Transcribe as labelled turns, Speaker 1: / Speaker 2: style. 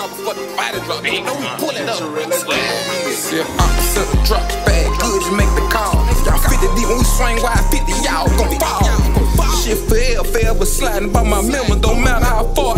Speaker 1: off before the body drop. Don't pull it up.
Speaker 2: See if opposite the drop bag, good, you make the call. Y'all 50 deep when we swing wide 50, y'all gon' fall. Shit forever sliding by my memory, don't matter how far.